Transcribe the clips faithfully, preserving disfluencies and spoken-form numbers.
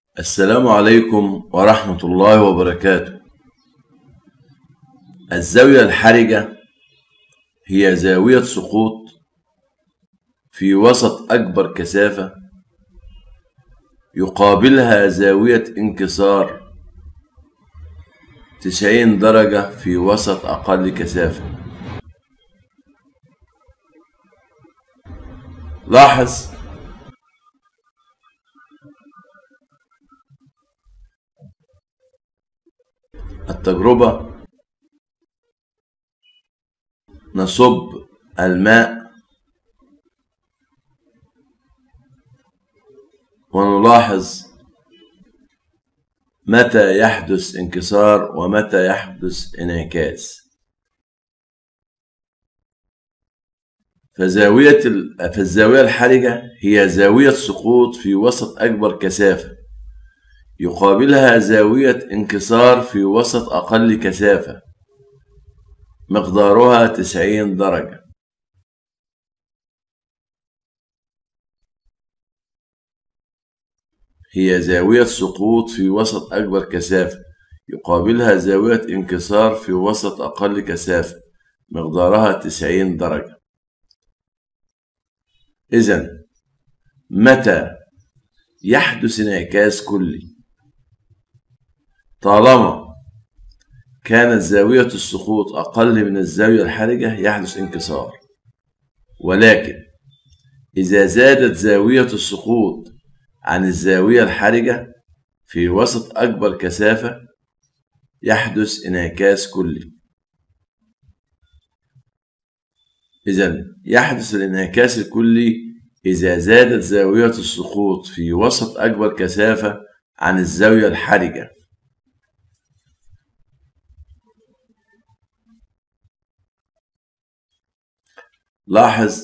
السلام عليكم ورحمة الله وبركاته. الزاوية الحرجة هي زاوية سقوط في وسط أكبر كثافة يقابلها زاوية انكسار تسعين درجة في وسط أقل كثافة. لاحظ التجربة. نصب الماء ونلاحظ متى يحدث انكسار ومتى يحدث انعكاس. فزاوية فالزاوية الحرجة هي زاوية سقوط في وسط أكبر كثافة يقابلها زاوية انكسار في وسط أقل كثافة مقدارها تسعين درجة. هي زاوية سقوط في وسط أكبر كثافة يقابلها زاوية انكسار في وسط أقل كثافة مقدارها تسعين درجة. إذن متى يحدث انعكاس كلي؟ طالما كانت زاوية السقوط أقل من الزاوية الحرجة يحدث انكسار، ولكن إذا زادت زاوية السقوط عن الزاوية الحرجة في وسط أكبر كثافة يحدث انعكاس كلي. إذن يحدث الانعكاس الكلي إذا زادت زاوية السقوط في وسط أكبر كثافة عن الزاوية الحرجة. لاحظ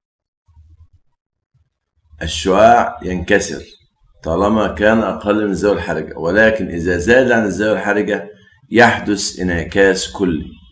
الشعاع ينكسر طالما كان أقل من الزاوية الحرجة، ولكن إذا زاد عن الزاوية الحرجة يحدث انعكاس كلي.